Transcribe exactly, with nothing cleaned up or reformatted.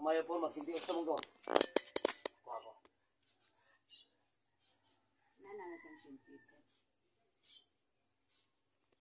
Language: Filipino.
Kumayo po, magsintiot sa mong Kuha ko. Nana na siyang simple.